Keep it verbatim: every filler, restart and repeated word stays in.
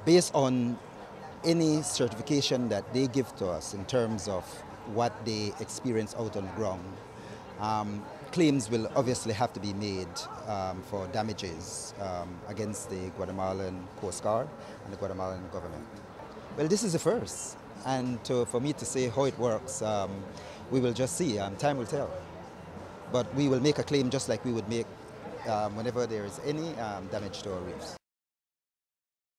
based on any certification that they give to us in terms of what they experience out on the ground, um, claims will obviously have to be made um, for damages um, against the Guatemalan Coast Guard and the Guatemalan government. Well, this is the first, and to, for me to say how it works, um, we will just see. Um, time will tell. But we will make a claim just like we would make um, whenever there is any um, damage to our reefs.